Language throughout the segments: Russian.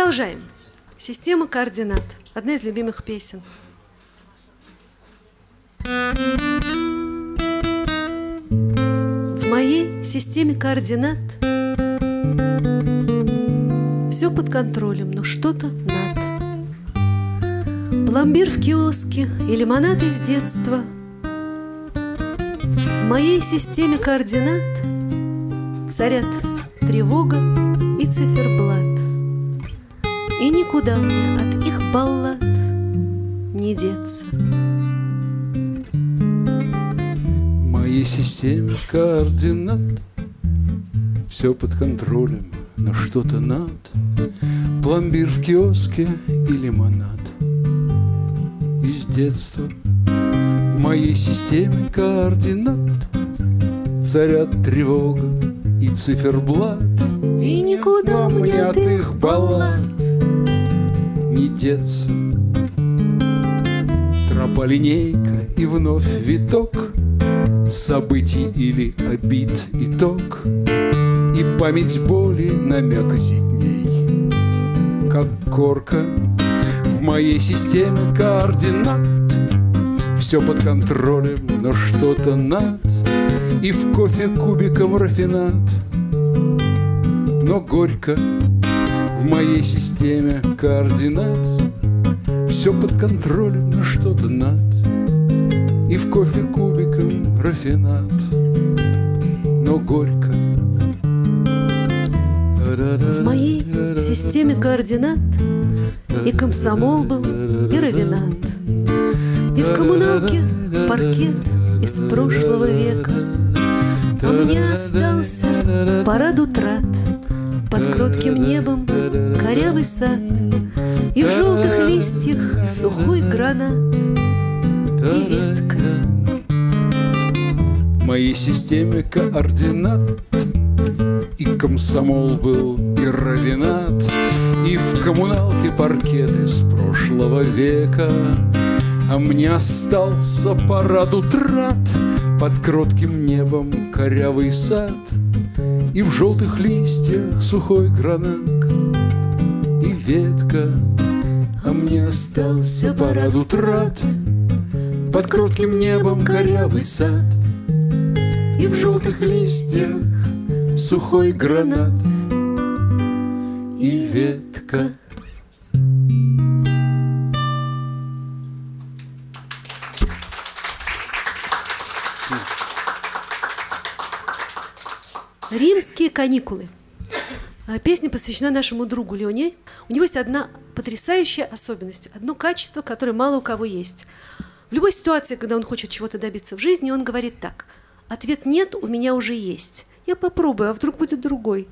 Продолжаем. Система координат. Одна из любимых песен. В моей системе координат все под контролем, но что-то надо. Пломбир в киоске и лимонад из детства. В моей системе координат царят тревога и циферблат. И никуда мне от их баллад не деться. В моей системе координат все под контролем, но что-то надо. Пломбир в киоске и лимонад из детства. В моей системе координат царят тревога и циферблат. И никуда мне от их баллад не деться. Тропа-линейка и вновь виток событий или обид итог. И память боли на мякоти дней, как корка. В моей системе координат все под контролем, но что-то надо. И в кофе кубиком рафинад, но горько. В моей системе координат все под контролем, но что-то надо. И в кофе кубиком рафинад, но горько. В моей системе координат и комсомол был, и равенат. И в коммуналке паркет из прошлого века. А мне остался парад утрат. Под кротким небом корявый сад. И в желтых листьях сухой гранат и ветка. В моей системе координат и комсомол был, и равенат. И в коммуналке паркет из прошлого века. А мне остался парад утрат. Под кротким небом корявый сад. И в желтых листьях сухой гранат и ветка. А мне остался парад утрат. Под кротким небом корявый сад. И в желтых листьях сухой гранат и ветка. Римские каникулы. Песня посвящена нашему другу Лене. У него есть одна потрясающая особенность, одно качество, которое мало у кого есть. В любой ситуации, когда он хочет чего-то добиться в жизни, он говорит так: ответ нет, у меня уже есть. Я попробую, а вдруг будет другой.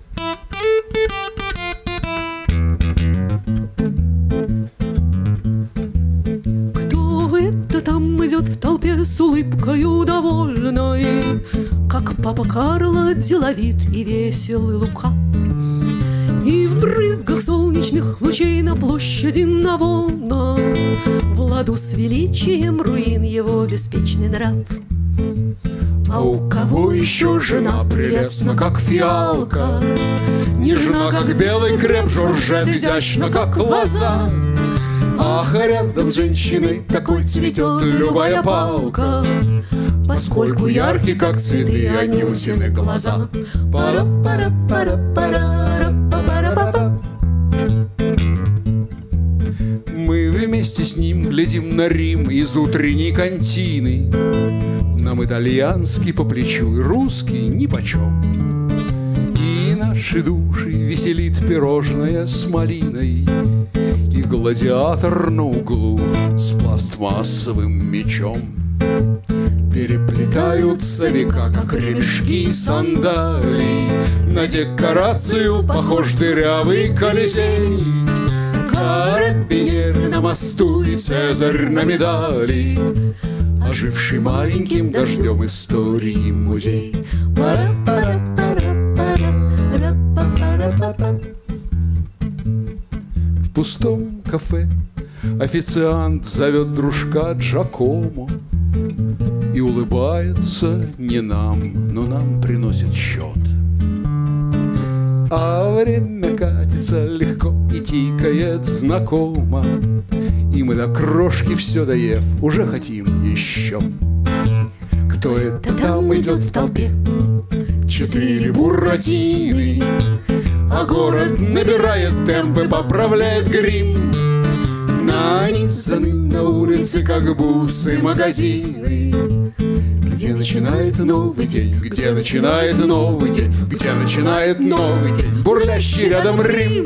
Кто это там идет в толпе с улыбкою довольной? Как папа Карло деловит и весел и лукав. И в брызгах солнечных лучей на площади Навона в ладу с величием руин его беспечный нрав. А у кого еще жена прелестна, как фиалка, нежна, как белый крем, жоржет изящна, как лоза. Ах, а рядом с женщиной такой цветет любая палка, поскольку яркие, как цветы, Анютины глаза. Мы вместе с ним глядим на Рим из утренней кантины. Нам итальянский по плечу и русский нипочем. И наши души веселит пирожное с малиной и гладиатор на углу с пластмассовым мечом. Переплетаются века, как ремешки сандалий. На декорацию похож дырявый Колизей. Карабинеры на мосту и Цезарь на медали, оживший маленьким дождем истории музей. В пустом кафе официант зовет дружка Джакомо и улыбается не нам, но нам приносит счет. А время катится двигается легко и тикает знакомо, и мы до крошки все доев уже хотим еще. Кто это там идет в толпе? 4 буратины, а город набирает темпы, поправляет грим. Нанизаны на улице, как бусы, магазины. Где начинает новый день, где начинает новый день, где начинает новый день, бурлящий рядом Рим.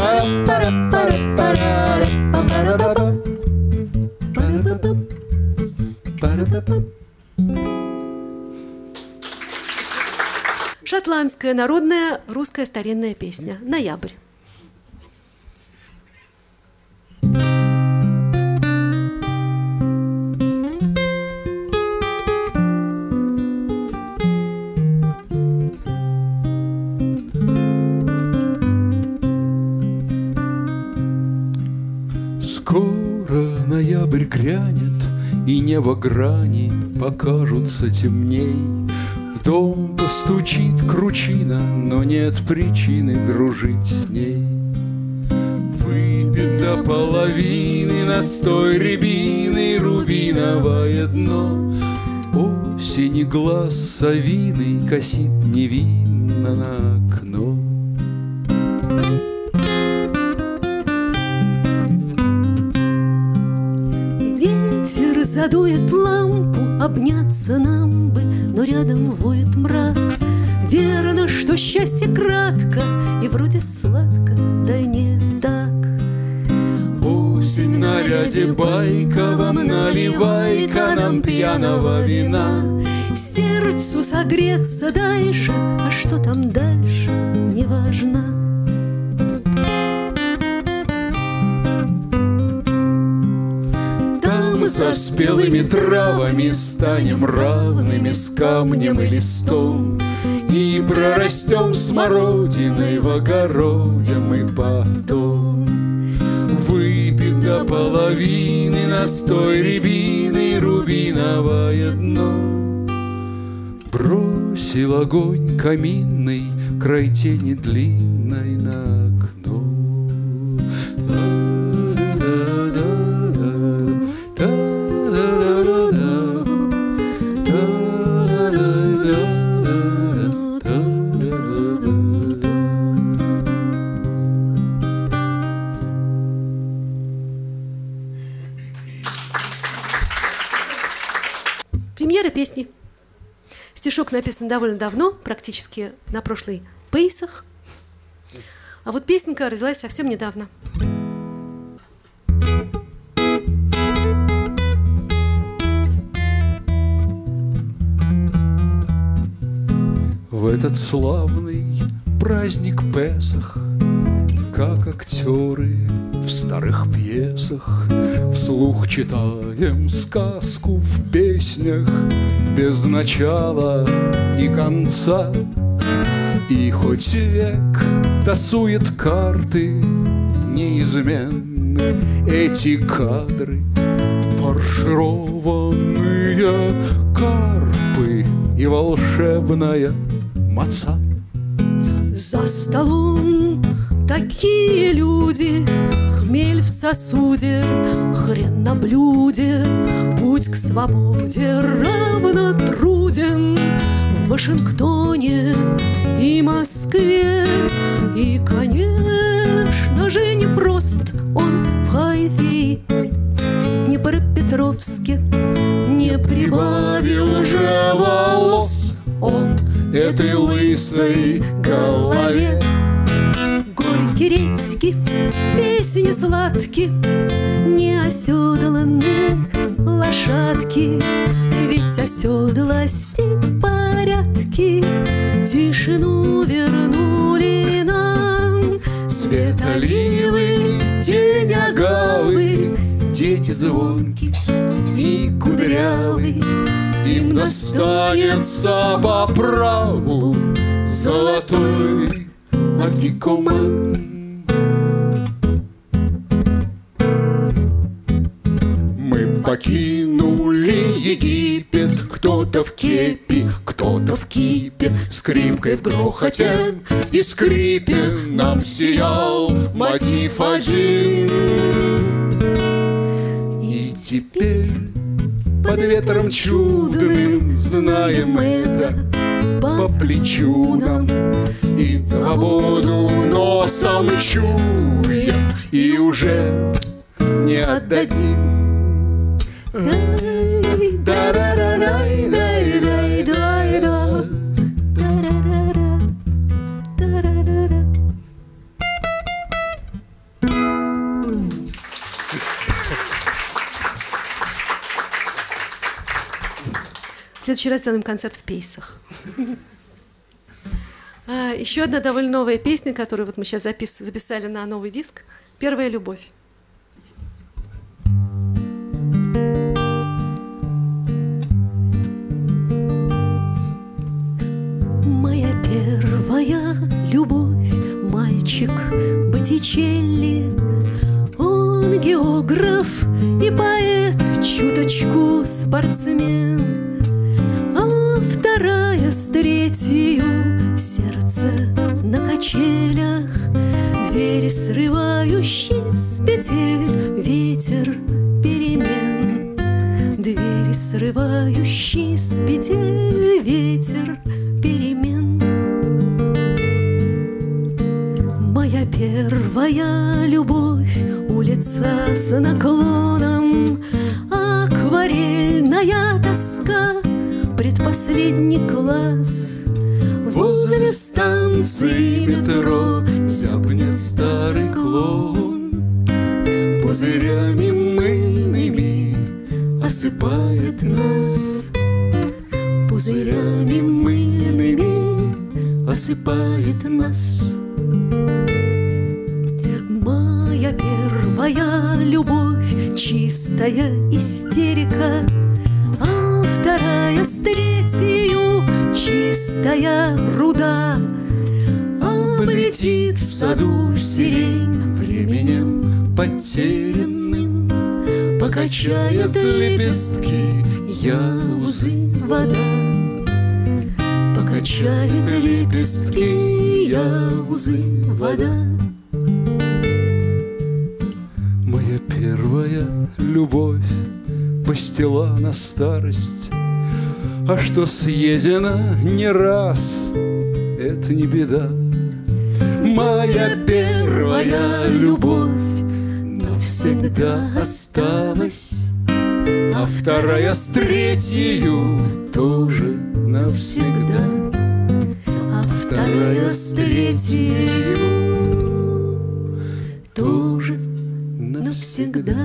Шотландская народная русская старинная песня «Ноябрь». Скоро ноябрь грянет, и небо грани покажутся темней. В дом постучит кручина, но нет причины дружить с ней. Выпит до половины настой рябины, рубиновое дно. Осени глаз совиный косит невинно на окно. Ветер задует лампу, обняться нам бы, но рядом воет мрак. Верно, что счастье кратко и вроде сладко, да не так. Осень в наряде байковом, наливай-ка нам пьяного вина. Сердцу согреться дальше, а что там дальше, неважно. За спелыми травами станем равными с камнем и листом, и прорастем смородиной в огороде мы потом. Выпит до половины настой рябины, рубиновое дно. Бросил огонь каминный край тени длинной на окно. Премьера песни. Стишок написан довольно давно, практически на прошлый Пейсах. А вот песенка родилась совсем недавно. В этот славный праздник Песах, как актеры в старых пьесах, вслух читаем сказку в песнях без начала и конца. И хоть век тасует карты неизменны, эти кадры фаршированные карпы и волшебная маца. За столом такие люди, хмель в сосуде, хрен на блюде. Путь к свободе равно труден в Вашингтоне и Москве. И, конечно же, не прост он в Хайфе, Днепропетровске. Не прибавил же волос он этой лысой голове. Горькие редьки, песни сладки, неоседланные лошадки. Ведь оседлости порядки тишину вернули нам. Светоливы, тень агавы, дети звонки и кудрявы. Им достанется по праву золотой афикоман. Мы покинули Египет, кто-то в кепи, кто кто-то в кипе, скрипкой в грохоте и скрипе нам сиял мотив один. И теперь под ветром чудным знаем это по плечу нам, и свободу носом чуем, и уже не отдадим. В следующий раз сделаем концерт в Пейсах. Еще одна довольно новая песня, которую вот мы сейчас записали на новый диск. «Первая любовь». Моя первая любовь, мальчик Боттичелли. Он географ и поэт, чуточку спортсмен. А вторая с третью, сердце на качелях, двери срывающие с петель, ветер перемен. Двери срывающие с петель, ветер перемен. Моя первая любовь, улица с наклоном, акварельная тоска, предпоследний класс. Возле станции метро зябнет старый клоун, пузырями мыльными осыпает нас, пузырями мыльными осыпает нас. Моя первая любовь, чистая истерика, а вторая с третью, чистая руда. Облетит в саду сирень временем потерянным, покачает лепестки яузы вода, покачает лепестки яузы вода. Моя первая любовь, пастила на старость, а что съедено не раз, это не беда. Моя первая любовь навсегда осталась, а вторая с третью тоже навсегда, а вторая с третью тоже навсегда.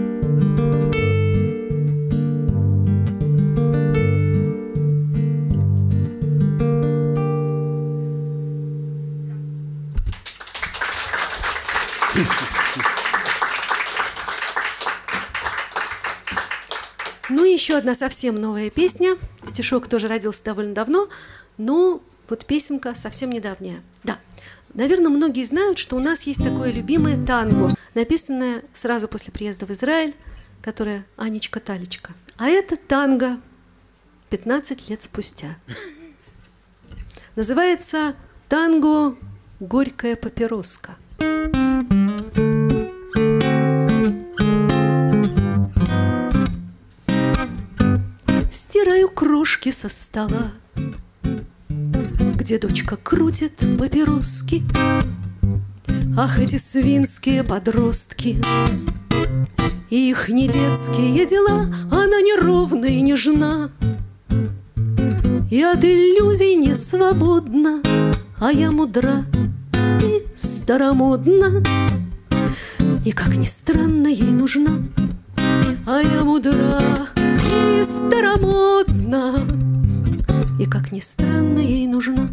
Ну и еще одна совсем новая песня. Стишок тоже родился довольно давно, но вот песенка совсем недавняя. Да, наверное, многие знают, что у нас есть такое любимое танго, написанное сразу после приезда в Израиль, которое «Анечка-Талечка». А это танго 15 лет спустя. Называется танго «Горькая папироска». Стираю крошки со стола, где дочка крутит папироски. Ах, эти свинские подростки, и их недетские дела. Она неровна и нежна, и от иллюзий не свободна, а я мудра и старомодна, и, как ни странно, ей нужна. А я мудра и старомодна, и, как ни странно, ей нужна.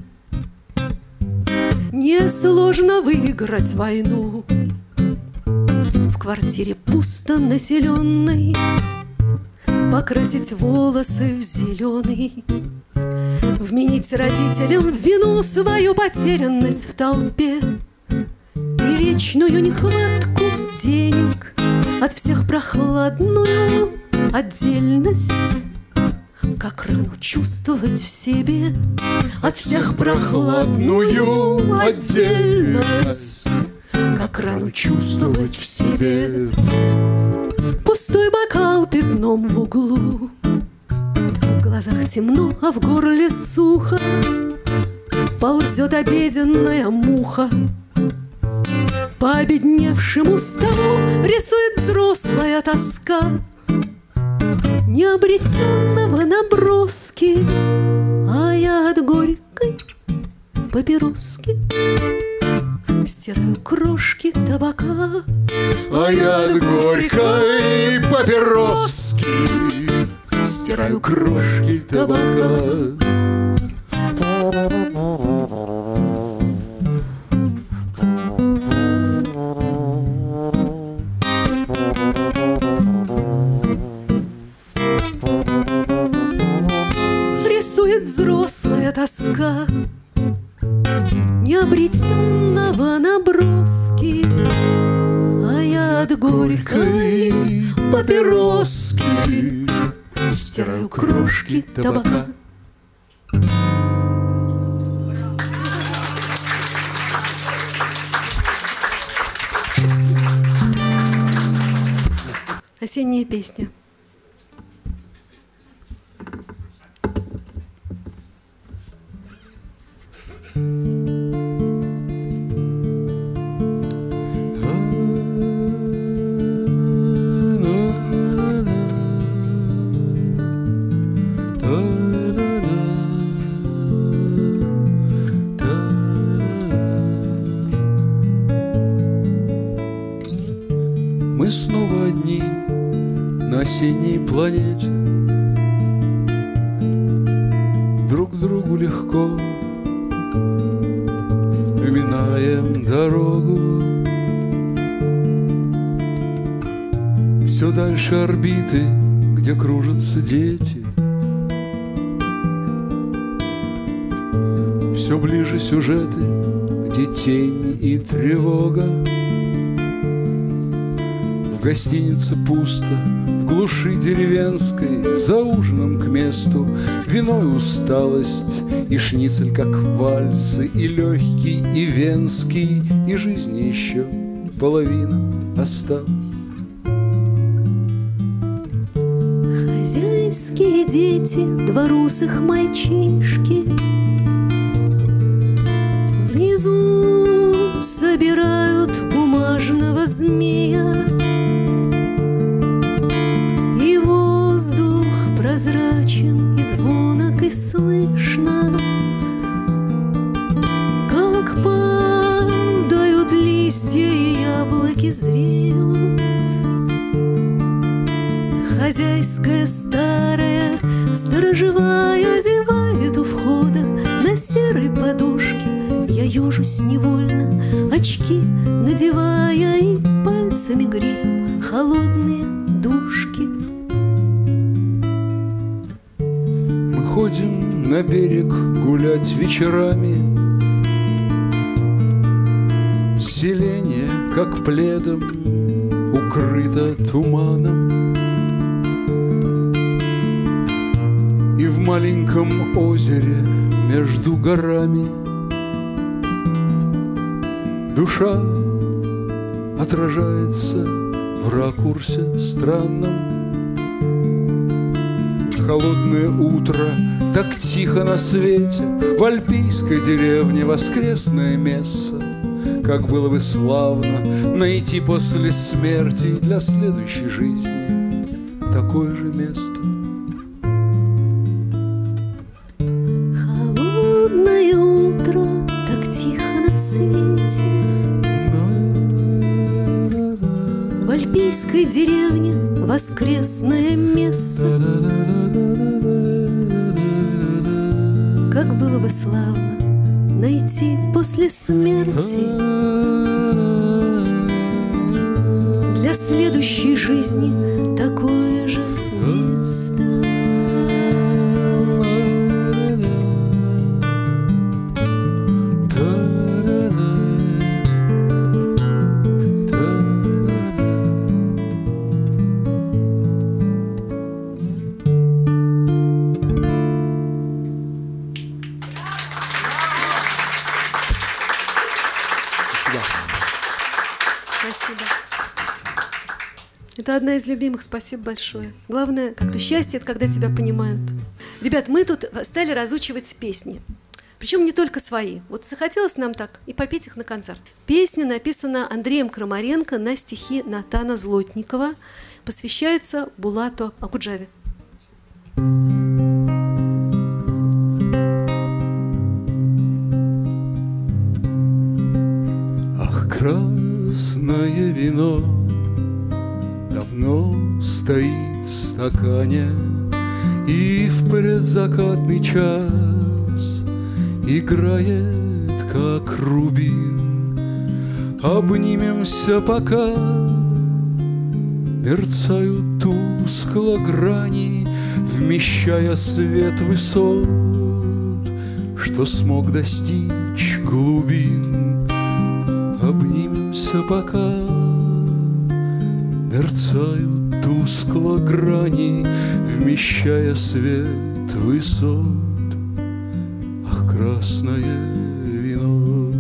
Несложно выиграть войну в квартире пусто населенной, покрасить волосы в зеленый, вменить родителям в вину свою потерянность в толпе и вечную нехватку денег, от всех прохладную отдельность, Как рану чувствовать в себе от всех прохладную отдельность, как рану чувствовать в себе. Пустой бокал пятном в углу, в глазах темно, а в горле сухо. Ползет обеденная муха, по обедневшему столу рисует взрослая тоска необретенного наброски, а я от горькой папироски стираю крошки табака. А я от горькой папироски стираю крошки табака. Рисует взрослая тоска необретенного наброски, а я от горькой папироски стираю крошки табака. Осенняя песня. Мы снова одни на осенней планете, друг другу легко вспоминаем дорогу. Все дальше орбиты, где кружатся дети, все ближе сюжеты, где тень и тревога. В гостинице пусто, в глуши деревенской, за ужином к месту вино и усталость, и шницель как вальсы, и легкий, и венский, и жизни еще половина осталась. Хозяйские дети, два русых мальчишки внизу собирают бумажного змея, и воздух прозрачен и звонок, и слышно, как падают листья и яблоки зреют. Хозяйская старая сторожевая зевает у входа на серой подушке. Я ежусь невольно, очки надевая, и пальцами грею холодные дужки. Мы ходим на берег гулять вечерами, селение, как пледом, укрыто туманом. И в маленьком озере между горами душа отражается в ракурсе странном. Холодное утро, так тихо на свете, в альпийской деревне воскресное месса. Как было бы славно найти после смерти для следующей жизни такое же место. Холодное утро, так тихо на свете, в альпийской деревне воскресное место. Как было бы славно найти после смерти для следующей жизни такое же место. одна из любимых, спасибо большое. Главное, как-то счастье, это когда тебя понимают. Ребят, мы тут стали разучивать песни. Причем не только свои. Вот захотелось нам так и попеть их на концерт. Песня написана Андреем Крамаренко на стихи Натана Злотникова. Посвящается Булату Акуджаве. Ах, красное вино давно стоит в стакане, и в предзакатный час играет, как рубин. Обнимемся, пока мерцают тускло грани, вмещая свет высот, что смог достичь глубин. Обнимемся, пока мерцают тускло грани, вмещая свет высот. Ах, красное вино.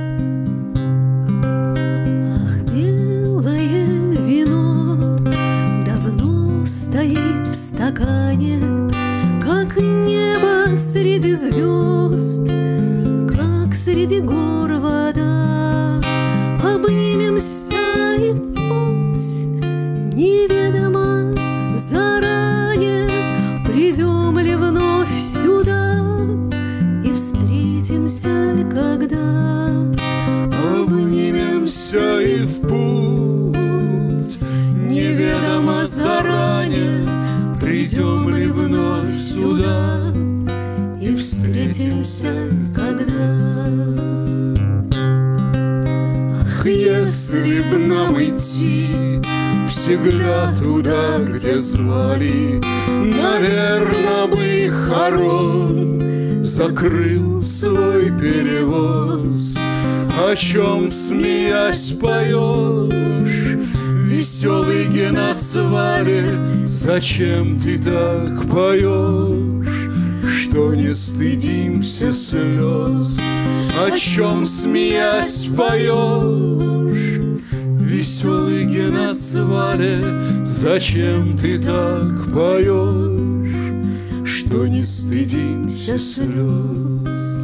Ах, белое вино давно стоит в стакане, как небо среди звезд, как среди гор вода. Обнимемся и в путь неведомо заранее, придем ли вновь сюда и встретимся ли когда. Обнимемся и в путь неведомо заранее, придем ли вновь сюда и встретимся когда. Ах, если б нам идти всегда туда, где звали, наверно, бы хорон закрыл свой перевоз. О чем, смеясь, поешь, веселый геноцвале? Зачем ты так поешь, что не стыдимся слез? О чем, смеясь, поешь, веселый геноцвале? Зачем ты так поешь, что не стыдимся слез?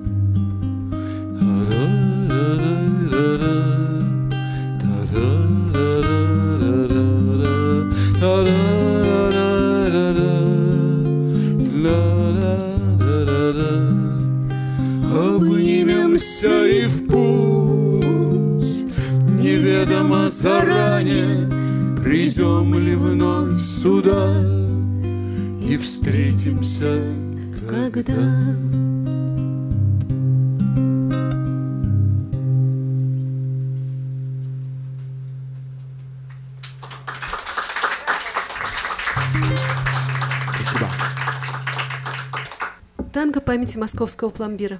Обнимемся и в путь неведомо заранее, придем ли вновь сюда и встретимся когда. Спасибо. Танго памяти московского пломбира.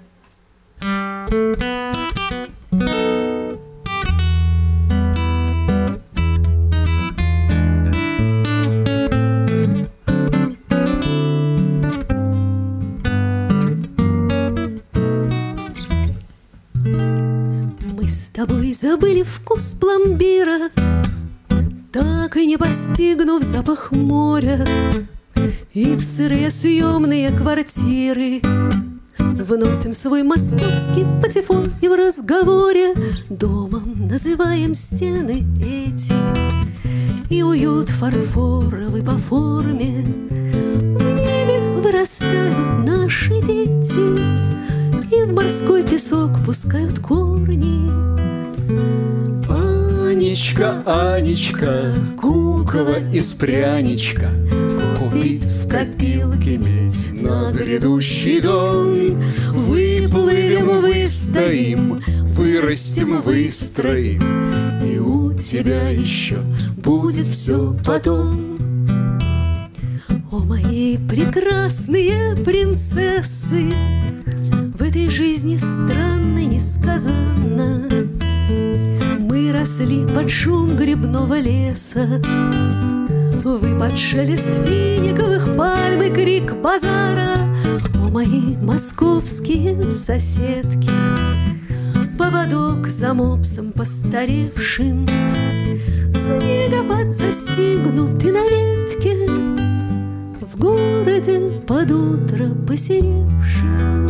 Мы с тобой забыли вкус пломбира, так и не постигнув запах моря, и в сырые съемные квартиры выносим свой московский патефон, и в разговоре домом называем стены эти, и уют фарфоровый по форме. В небе вырастают наши дети, и в морской песок пускают корни. Анечка, Анечка, кукла из пряничка, купит в копилке медь на грядущий дом. Выплывем, выстоим, вырастем, выстроим, и у тебя еще будет все потом. О, мои прекрасные принцессы, в этой жизни странной несказанно мы росли под шум грибного леса, вы под шелест финиковых пальм и крик базара. О, мои московские соседки, поводок за мопсом постаревшим, снегопад Солдат застигнуты на ветке, в городе под утро посеревшем.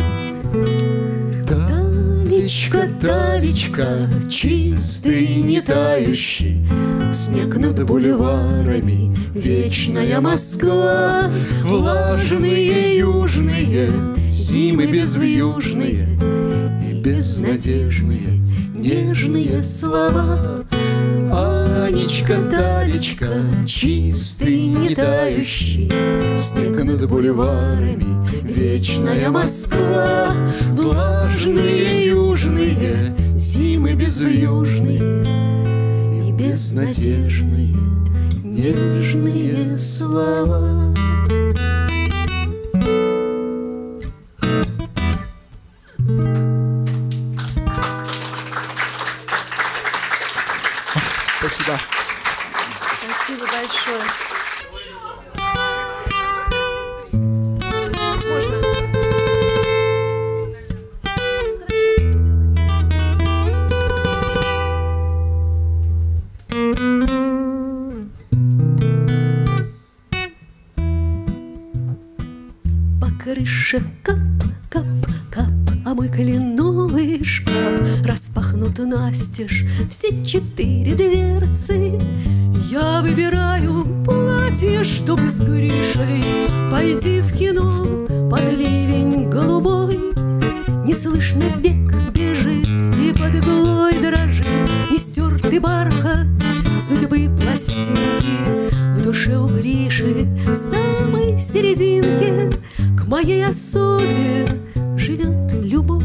Далечка, далечка, чистый, не тающий снег над бульварами, вечная Москва. Влажные южные зимы безвьюжные и безнадежные нежные слова. Анечка, Талечка, чистый, не тающий снег над бульварами, вечная Москва. Влажные южные зимы безвьюжные и безнадежные нежные слова. Спасибо. Спасибо большое. Можно? По крыше кап, кап, кап, а мой кленовый шкаф распахнут настежь все 4 дверцы. Я выбираю платье, чтобы с Гришей пойти в кино под ливень голубой. Не слышно, век бежит и под иглой дрожит нестертый бархат судьбы пластинки. В душе у Гриши в самой серединке к моей особе живет любовь.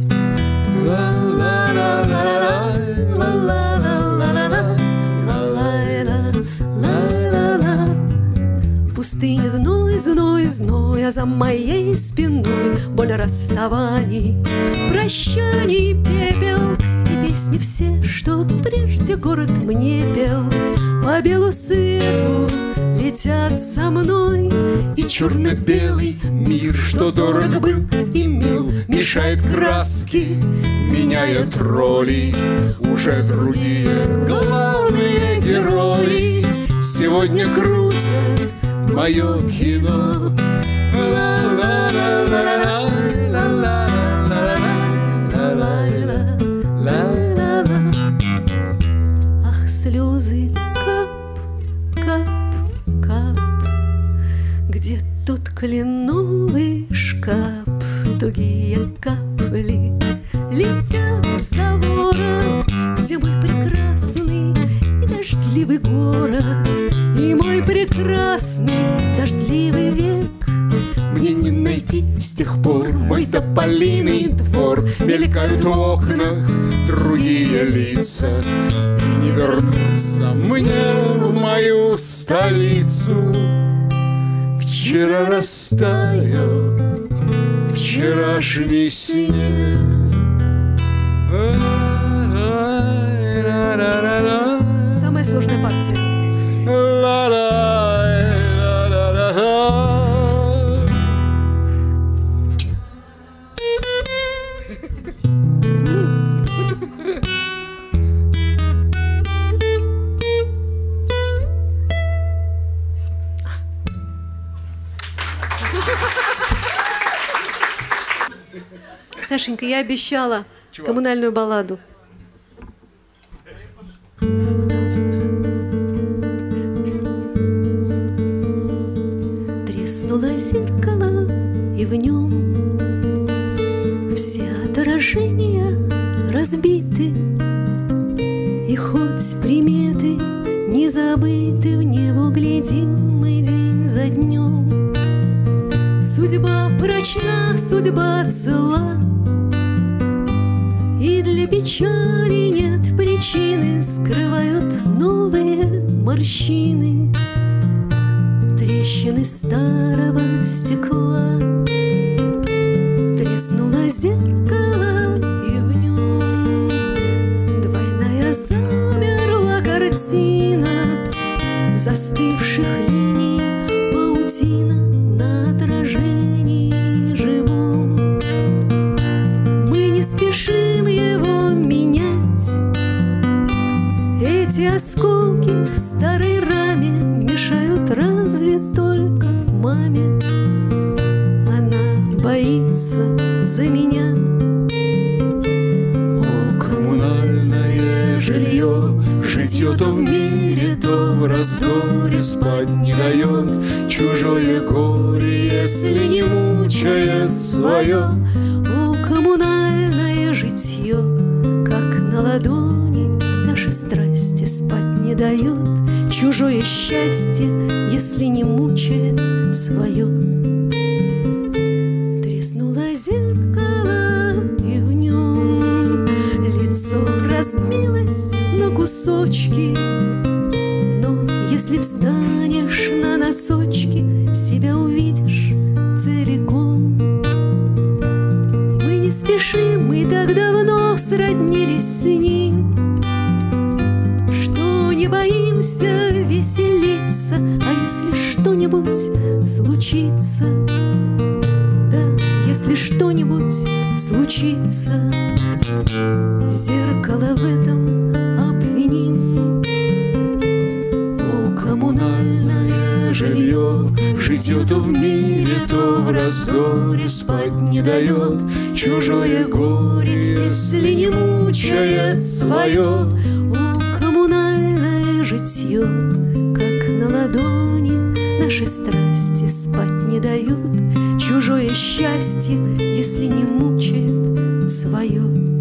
В пустыне зной, зной, зной, а за моей спиной боль расставаний, прощаний, пепел и песни все, что прежде город мне пел. По белу свету летят за мной, и черно-белый мир, что дорог был и мил, мешает краски, меняет роли. Уже другие главные герои сегодня крутят мое кино. Ах, слезы, кап, кап, кап, где тот кленовый шкаф? Тугие капли летят за ворот, где мой прекрасный и дождливый город, и мой прекрасный дождливый век. Мне не найти с тех пор мой тополиный двор. Мелькают в окнах другие лица, и не вернуться мне в мою столицу. Вчера растаял вчерашний снег. Самая сложная партия. Сашенька, я обещала коммунальную балладу. Треснуло зеркало, и в нем все отражения разбиты, и хоть приметы не забыты, в него глядим мы день за днем. Судьба прочна, судьба цела, и для печали нет причины, скрывают новые морщины, трещины старого стекла. Треснуло зеркало, и в нем двойная замерла картина застывших линий, паутина на отражении живом. Мы не спешим его менять, эти осколки в старой заступиться за меня. О, коммунальное жилье, житье то в мире, то в раздоре, спать не дает чужое горе, если не мучает свое. О, коммунальное житье, как на ладони, наши страсти спать не дает чужое счастье, если не мучает свое. Треснуло зеркало, и в нем лицо разбилось на кусочки. Но если встанешь на носочки, себя увидишь целиком. Мы не спешим, мы так давно сроднились с ним, что не боимся веселиться. А если что-нибудь случится, да, если что-нибудь случится, зеркало в этом обвиним. О, коммунальное жилье, житье то в мире, то в раздоре, спать не дает чужое горе, если не мучает свое. О, коммунальное житье, как на ладони, наши страсти спать не дают чужое счастье, если не мучает свое.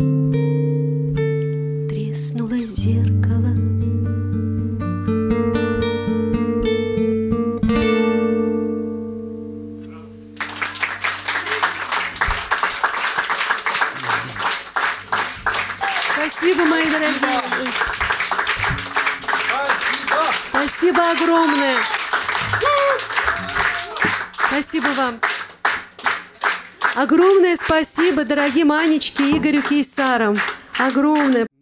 Треснуло зеркало. Спасибо, мои дорогие. Спасибо огромное. Спасибо вам. Огромное спасибо, дорогим Анечке и Игорю Кейсарам. Огромное.